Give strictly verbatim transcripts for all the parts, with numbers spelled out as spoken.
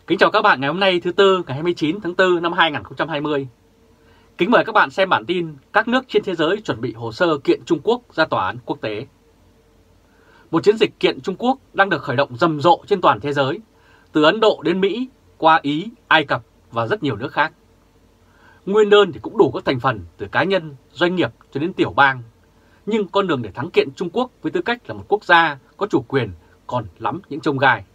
Kính chào các bạn ngày hôm nay thứ Tư ngày hai mươi chín tháng tư năm hai nghìn không trăm hai mươi. Kính mời các bạn xem bản tin các nước trên thế giới chuẩn bị hồ sơ kiện Trung Quốc ra tòa án quốc tế. Một chiến dịch kiện Trung Quốc đang được khởi động rầm rộ trên toàn thế giới, từ Ấn Độ đến Mỹ, qua Ý, Ai Cập và rất nhiều nước khác. Nguyên đơn thì cũng đủ các thành phần từ cá nhân, doanh nghiệp cho đến tiểu bang. Nhưng con đường để thắng kiện Trung Quốc với tư cách là một quốc gia có chủ quyền còn lắm những chông gai.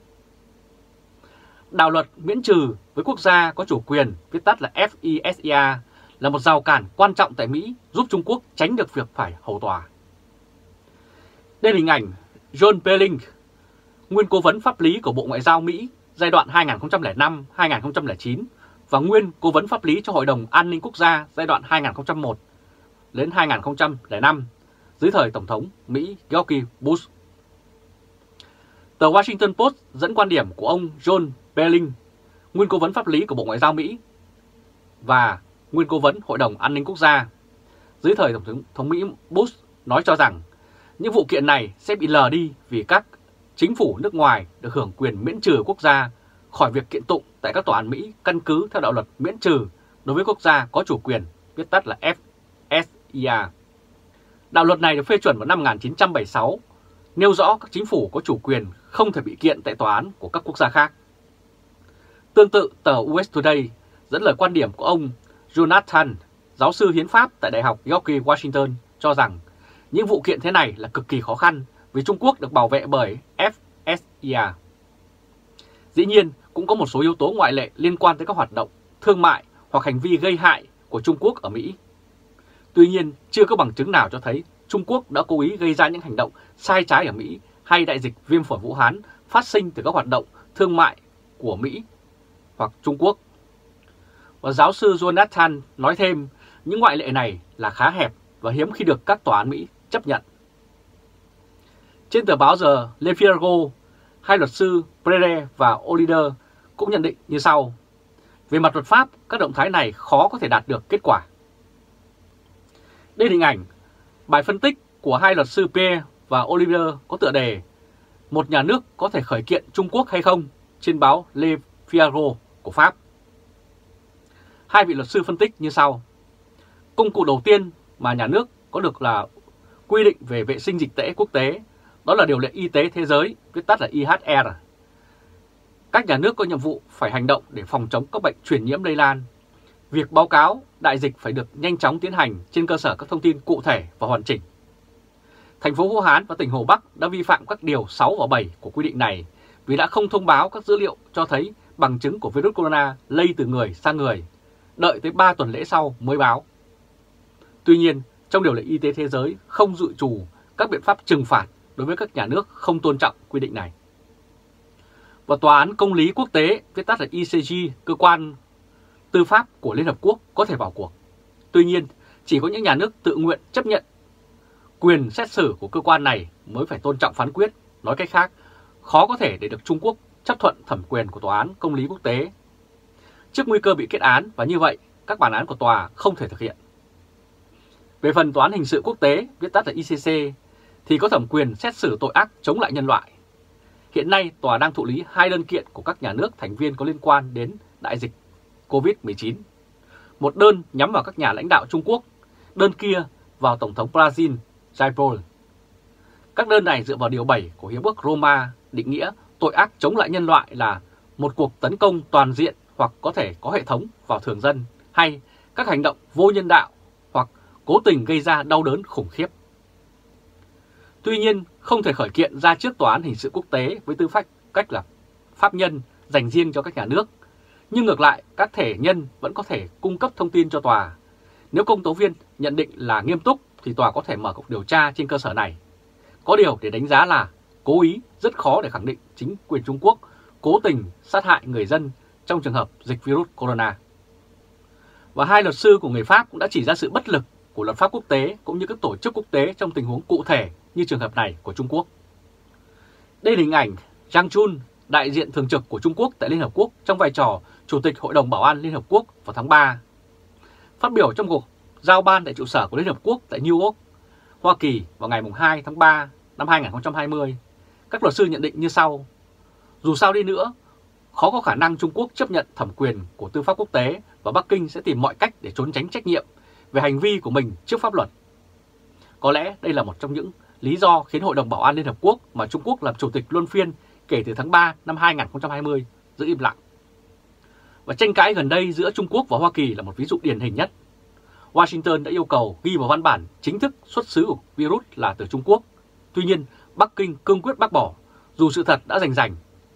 Đạo luật miễn trừ với quốc gia có chủ quyền, viết tắt là F I S A, là một rào cản quan trọng tại Mỹ giúp Trung Quốc tránh được việc phải hầu tòa. Đây là hình ảnh John Belling, nguyên cố vấn pháp lý của Bộ Ngoại giao Mỹ giai đoạn hai nghìn không trăm lẻ năm đến hai nghìn không trăm lẻ chín và nguyên cố vấn pháp lý cho Hội đồng An ninh Quốc gia giai đoạn hai nghìn không trăm một đến hai nghìn không trăm lẻ năm dưới thời Tổng thống Mỹ George Bush. Tờ Washington Post dẫn quan điểm của ông John Belling, nguyên cố vấn pháp lý của Bộ Ngoại giao Mỹ và nguyên cố vấn Hội đồng An ninh Quốc gia dưới thời Tổng thống, thống Mỹ Bush, nói cho rằng những vụ kiện này sẽ bị lờ đi vì các chính phủ nước ngoài được hưởng quyền miễn trừ quốc gia khỏi việc kiện tụng tại các tòa án Mỹ căn cứ theo đạo luật miễn trừ đối với quốc gia có chủ quyền, viết tắt là F S I A. Đạo luật này được phê chuẩn vào năm một nghìn chín trăm bảy mươi sáu, nêu rõ các chính phủ có chủ quyền không thể bị kiện tại tòa án của các quốc gia khác. Tương tự, tờ U S Today dẫn lời quan điểm của ông Jonathan, giáo sư hiến pháp tại Đại học George Washington, cho rằng những vụ kiện thế này là cực kỳ khó khăn vì Trung Quốc được bảo vệ bởi F S I A. Dĩ nhiên, cũng có một số yếu tố ngoại lệ liên quan tới các hoạt động thương mại hoặc hành vi gây hại của Trung Quốc ở Mỹ. Tuy nhiên, chưa có bằng chứng nào cho thấy Trung Quốc đã cố ý gây ra những hành động sai trái ở Mỹ hay đại dịch viêm phổi Vũ Hán phát sinh từ các hoạt động thương mại của Mỹ hoặc Trung Quốc. Và giáo sư Jonathan nói thêm, những ngoại lệ này là khá hẹp và hiếm khi được các tòa án Mỹ chấp nhận. Trên tờ báo The Le Figaro, hai luật sư Prere và Oliver cũng nhận định như sau: về mặt luật pháp, các động thái này khó có thể đạt được kết quả. Đây là hình ảnh bài phân tích của hai luật sư Prere và Oliver có tựa đề "Một nhà nước có thể khởi kiện Trung Quốc hay không?" trên báo Le Figaro của Pháp. Hai vị luật sư phân tích như sau: công cụ đầu tiên mà nhà nước có được là quy định về vệ sinh dịch tễ quốc tế, đó là Điều lệ Y tế Thế giới, viết tắt là I H R. Các nhà nước có nhiệm vụ phải hành động để phòng chống các bệnh truyền nhiễm lây lan. Việc báo cáo đại dịch phải được nhanh chóng tiến hành trên cơ sở các thông tin cụ thể và hoàn chỉnh. Thành phố Vũ Hán và tỉnh Hồ Bắc đã vi phạm các điều sáu và bảy của quy định này vì đã không thông báo các dữ liệu cho thấy bằng chứng của virus corona lây từ người sang người, đợi tới ba tuần lễ sau mới báo. Tuy nhiên, trong Điều lệ Y tế Thế giới không dự trù các biện pháp trừng phạt đối với các nhà nước không tôn trọng quy định này. Và Tòa án Công lý Quốc tế, viết tắt là I C G, cơ quan tư pháp của Liên Hợp Quốc có thể vào cuộc. Tuy nhiên, chỉ có những nhà nước tự nguyện chấp nhận quyền xét xử của cơ quan này mới phải tôn trọng phán quyết. Nói cách khác, khó có thể để được Trung Quốc chấp thuận thẩm quyền của Tòa án Công lý Quốc tế trước nguy cơ bị kết án, và như vậy các bản án của tòa không thể thực hiện. Về phần Tòa án Hình sự Quốc tế, viết tắt là I C C, thì có thẩm quyền xét xử tội ác chống lại nhân loại. Hiện nay, tòa đang thụ lý hai đơn kiện của các nhà nước thành viên có liên quan đến đại dịch Covid mười chín. Một đơn nhắm vào các nhà lãnh đạo Trung Quốc, đơn kia vào Tổng thống Brazil, Jair Bolsonaro. Các đơn này dựa vào Điều bảy của Hiệp ước Roma định nghĩa tội ác chống lại nhân loại là một cuộc tấn công toàn diện hoặc có thể có hệ thống vào thường dân, hay các hành động vô nhân đạo hoặc cố tình gây ra đau đớn khủng khiếp. Tuy nhiên, không thể khởi kiện ra trước Tòa án Hình sự Quốc tế với tư cách là pháp nhân dành riêng cho các nhà nước. Nhưng ngược lại, các thể nhân vẫn có thể cung cấp thông tin cho tòa. Nếu công tố viên nhận định là nghiêm túc thì tòa có thể mở cuộc điều tra trên cơ sở này. Có điều để đánh giá là cố ý rất khó để khẳng định chính quyền Trung Quốc cố tình sát hại người dân trong trường hợp dịch virus corona. Và hai luật sư của người Pháp cũng đã chỉ ra sự bất lực của luật pháp quốc tế cũng như các tổ chức quốc tế trong tình huống cụ thể như trường hợp này của Trung Quốc. Đây là hình ảnh Zhang Jun, đại diện thường trực của Trung Quốc tại Liên Hợp Quốc trong vai trò Chủ tịch Hội đồng Bảo an Liên Hợp Quốc vào tháng ba. Phát biểu trong cuộc giao ban tại trụ sở của Liên Hợp Quốc tại New York, Hoa Kỳ vào ngày hai tháng ba năm hai nghìn không trăm hai mươi, các luật sư nhận định như sau: dù sao đi nữa, khó có khả năng Trung Quốc chấp nhận thẩm quyền của tư pháp quốc tế và Bắc Kinh sẽ tìm mọi cách để trốn tránh trách nhiệm về hành vi của mình trước pháp luật. Có lẽ đây là một trong những lý do khiến Hội đồng Bảo an Liên Hợp Quốc mà Trung Quốc làm chủ tịch luân phiên kể từ tháng ba năm hai nghìn không trăm hai mươi giữ im lặng. Và tranh cãi gần đây giữa Trung Quốc và Hoa Kỳ là một ví dụ điển hình nhất. Washington đã yêu cầu ghi vào văn bản chính thức xuất xứ của virus là từ Trung Quốc. Tuy nhiên, Bắc Kinh cương quyết bác bỏ, dù sự thật đã rành rành.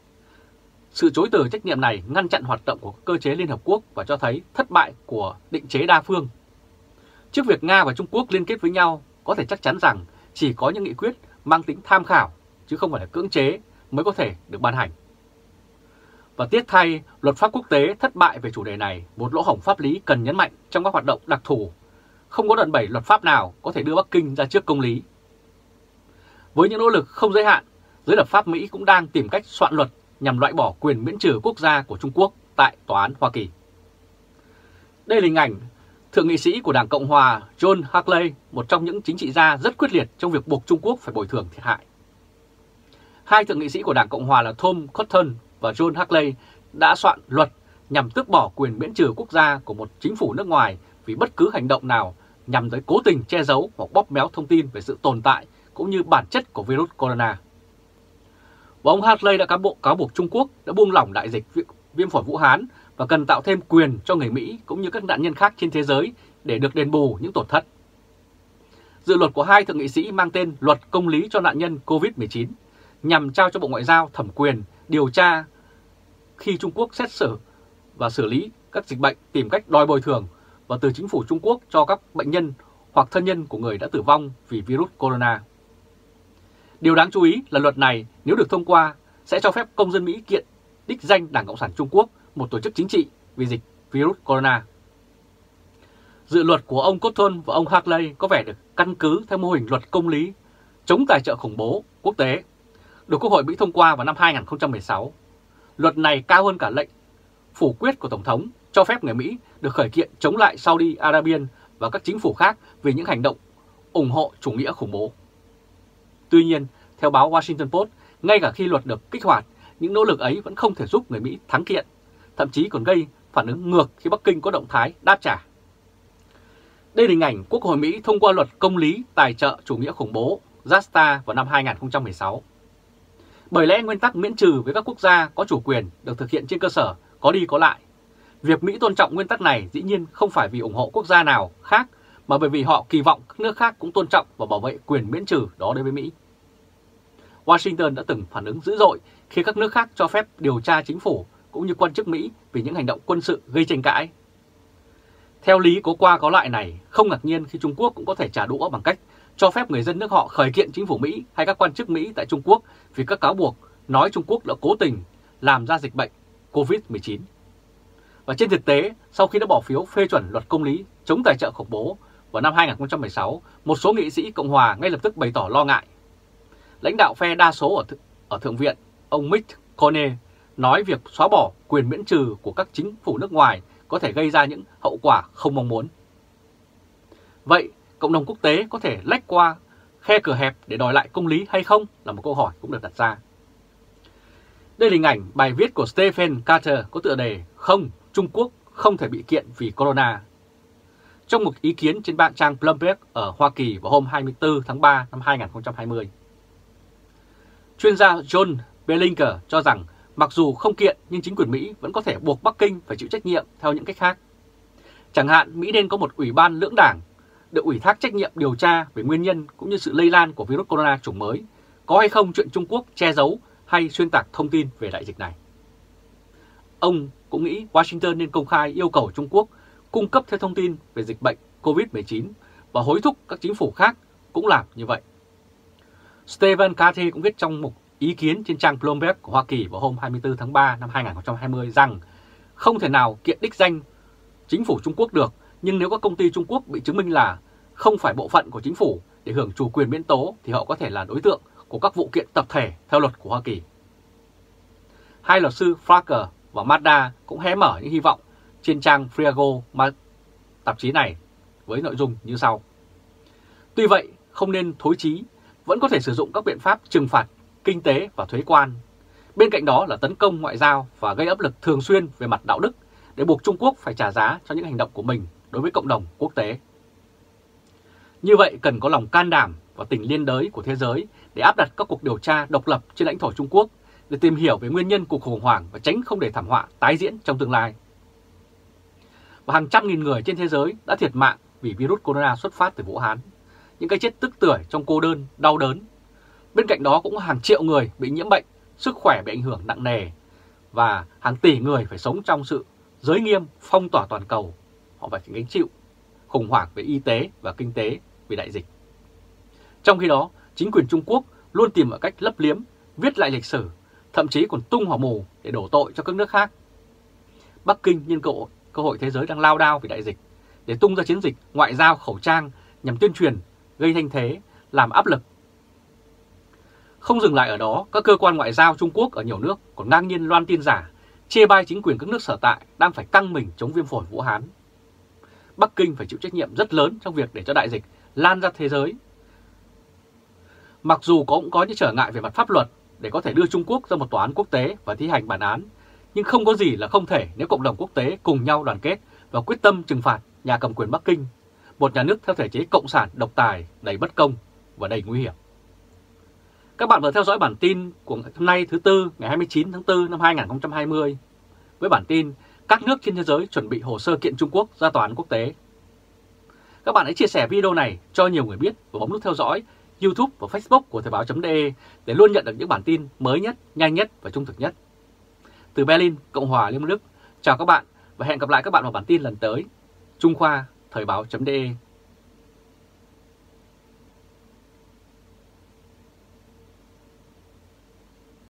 Sự chối từ trách nhiệm này ngăn chặn hoạt động của cơ chế Liên Hợp Quốc và cho thấy thất bại của định chế đa phương. Trước việc Nga và Trung Quốc liên kết với nhau, có thể chắc chắn rằng chỉ có những nghị quyết mang tính tham khảo, chứ không phải là cưỡng chế mới có thể được ban hành. Và tiếc thay, luật pháp quốc tế thất bại về chủ đề này, một lỗ hổng pháp lý cần nhấn mạnh trong các hoạt động đặc thù. Không có đòn bẩy luật pháp nào có thể đưa Bắc Kinh ra trước công lý. Với những nỗ lực không giới hạn, giới lập pháp Mỹ cũng đang tìm cách soạn luật nhằm loại bỏ quyền miễn trừ quốc gia của Trung Quốc tại Tòa án Hoa Kỳ. Đây là hình ảnh Thượng nghị sĩ của Đảng Cộng Hòa John Hackley, một trong những chính trị gia rất quyết liệt trong việc buộc Trung Quốc phải bồi thường thiệt hại. Hai thượng nghị sĩ của Đảng Cộng Hòa là Tom Cotton và John Hackley đã soạn luật nhằm tước bỏ quyền miễn trừ quốc gia của một chính phủ nước ngoài vì bất cứ hành động nào nhằm tới cố tình che giấu hoặc bóp méo thông tin về sự tồn tại cũng như bản chất của virus corona. Và ông Hackley đã cáo buộc, cáo buộc Trung Quốc đã buông lỏng đại dịch viêm phổi Vũ Hán và cần tạo thêm quyền cho người Mỹ cũng như các nạn nhân khác trên thế giới để được đền bù những tổn thất. Dự luật của hai thượng nghị sĩ mang tên Luật Công lý cho nạn nhân Covid mười chín nhằm trao cho Bộ Ngoại giao thẩm quyền điều tra khi Trung Quốc xét xử và xử lý các dịch bệnh, tìm cách đòi bồi thường và từ chính phủ Trung Quốc cho các bệnh nhân hoặc thân nhân của người đã tử vong vì virus corona. Điều đáng chú ý là luật này nếu được thông qua sẽ cho phép công dân Mỹ kiện đích danh Đảng Cộng sản Trung Quốc, một tổ chức chính trị, vì dịch virus corona. Dự luật của ông Cotton và ông Hackley có vẻ được căn cứ theo mô hình luật công lý chống tài trợ khủng bố quốc tế, được Quốc hội Mỹ thông qua vào năm hai nghìn không trăm mười sáu. Luật này cao hơn cả lệnh phủ quyết của Tổng thống cho phép người Mỹ được khởi kiện chống lại Saudi Arabia và các chính phủ khác vì những hành động ủng hộ chủ nghĩa khủng bố. Tuy nhiên, theo báo Washington Post, ngay cả khi luật được kích hoạt, những nỗ lực ấy vẫn không thể giúp người Mỹ thắng kiện, thậm chí còn gây phản ứng ngược khi Bắc Kinh có động thái đáp trả. Đây là hình ảnh Quốc hội Mỹ thông qua luật công lý tài trợ chủ nghĩa khủng bố JASTA vào năm hai nghìn không trăm mười sáu. Bởi lẽ nguyên tắc miễn trừ với các quốc gia có chủ quyền được thực hiện trên cơ sở có đi có lại. Việc Mỹ tôn trọng nguyên tắc này dĩ nhiên không phải vì ủng hộ quốc gia nào khác, mà bởi vì họ kỳ vọng các nước khác cũng tôn trọng và bảo vệ quyền miễn trừ đó đối với Mỹ. Washington đã từng phản ứng dữ dội khi các nước khác cho phép điều tra chính phủ cũng như quan chức Mỹ vì những hành động quân sự gây tranh cãi. Theo lý có qua có lại này, không ngạc nhiên khi Trung Quốc cũng có thể trả đũa bằng cách cho phép người dân nước họ khởi kiện chính phủ Mỹ hay các quan chức Mỹ tại Trung Quốc vì các cáo buộc nói Trung Quốc đã cố tình làm ra dịch bệnh Covid mười chín. Và trên thực tế, sau khi đã bỏ phiếu phê chuẩn luật công lý chống tài trợ khủng bố vào năm hai nghìn không trăm mười sáu, một số nghị sĩ Cộng hòa ngay lập tức bày tỏ lo ngại. Lãnh đạo phe đa số ở, th ở Thượng viện, ông Mitch McConnell, nói việc xóa bỏ quyền miễn trừ của các chính phủ nước ngoài có thể gây ra những hậu quả không mong muốn. Vậy, cộng đồng quốc tế có thể lách qua khe cửa hẹp để đòi lại công lý hay không là một câu hỏi cũng được đặt ra. Đây là hình ảnh bài viết của Stephen Carter có tựa đề "Không, Trung Quốc không thể bị kiện vì corona", trong một ý kiến trên bạn trang Bloomberg ở Hoa Kỳ vào hôm hai mươi tư tháng ba năm hai nghìn không trăm hai mươi. Chuyên gia John Bellinger cho rằng mặc dù không kiện nhưng chính quyền Mỹ vẫn có thể buộc Bắc Kinh phải chịu trách nhiệm theo những cách khác. Chẳng hạn Mỹ nên có một ủy ban lưỡng đảng được ủy thác trách nhiệm điều tra về nguyên nhân cũng như sự lây lan của virus corona chủng mới, có hay không chuyện Trung Quốc che giấu hay xuyên tạc thông tin về đại dịch này. Ông cũng nghĩ Washington nên công khai yêu cầu Trung Quốc cung cấp thêm thông tin về dịch bệnh Covid mười chín và hối thúc các chính phủ khác cũng làm như vậy. Stephen Carter cũng viết trong một ý kiến trên trang Bloomberg của Hoa Kỳ vào hôm hai mươi tư tháng ba năm hai nghìn không trăm hai mươi rằng không thể nào kiện đích danh chính phủ Trung Quốc được, nhưng nếu các công ty Trung Quốc bị chứng minh là không phải bộ phận của chính phủ để hưởng chủ quyền miễn tố thì họ có thể là đối tượng của các vụ kiện tập thể theo luật của Hoa Kỳ. Hai luật sư Fraker và Mazda cũng hé mở những hy vọng trên trang Friago tạp chí này với nội dung như sau. Tuy vậy, không nên thối chí, vẫn có thể sử dụng các biện pháp trừng phạt kinh tế và thuế quan. Bên cạnh đó là tấn công ngoại giao và gây áp lực thường xuyên về mặt đạo đức để buộc Trung Quốc phải trả giá cho những hành động của mình đối với cộng đồng quốc tế. Như vậy cần có lòng can đảm và tình liên đới của thế giới để áp đặt các cuộc điều tra độc lập trên lãnh thổ Trung Quốc để tìm hiểu về nguyên nhân cuộc khủng hoảng và tránh không để thảm họa tái diễn trong tương lai. Và hàng trăm nghìn người trên thế giới đã thiệt mạng vì virus corona xuất phát từ Vũ Hán, những cái chết tức tưởi trong cô đơn, đau đớn. Bên cạnh đó cũng có hàng triệu người bị nhiễm bệnh, sức khỏe bị ảnh hưởng nặng nề và hàng tỷ người phải sống trong sự giới nghiêm, phong tỏa toàn cầu. Họ phải gánh chịu khủng hoảng về y tế và kinh tế vì đại dịch. Trong khi đó, chính quyền Trung Quốc luôn tìm mọi cách lấp liếm, viết lại lịch sử, thậm chí còn tung hỏa mù để đổ tội cho các nước khác. Bắc Kinh nhân cơ hội, cơ hội thế giới đang lao đao vì đại dịch để tung ra chiến dịch ngoại giao khẩu trang nhằm tuyên truyền, gây thanh thế, làm áp lực. Không dừng lại ở đó, các cơ quan ngoại giao Trung Quốc ở nhiều nước còn ngang nhiên loan tin giả, chê bai chính quyền các nước sở tại đang phải căng mình chống viêm phổi Vũ Hán. Bắc Kinh phải chịu trách nhiệm rất lớn trong việc để cho đại dịch lan ra thế giới. Mặc dù cũng có những trở ngại về mặt pháp luật để có thể đưa Trung Quốc ra một tòa án quốc tế và thi hành bản án, nhưng không có gì là không thể nếu cộng đồng quốc tế cùng nhau đoàn kết và quyết tâm trừng phạt nhà cầm quyền Bắc Kinh, một nhà nước theo thể chế cộng sản độc tài đầy bất công và đầy nguy hiểm. Các bạn vừa theo dõi bản tin của hôm nay thứ Tư ngày hai mươi chín tháng tư năm hai nghìn không trăm hai mươi với bản tin các nước trên thế giới chuẩn bị hồ sơ kiện Trung Quốc ra tòa án quốc tế. Các bạn hãy chia sẻ video này cho nhiều người biết và bấm nút theo dõi YouTube và Facebook của Thời báo.de để luôn nhận được những bản tin mới nhất, nhanh nhất và trung thực nhất. Từ Berlin, Cộng hòa Liên bang Đức, chào các bạn và hẹn gặp lại các bạn vào bản tin lần tới. Trung Khoa, Thời báo.de.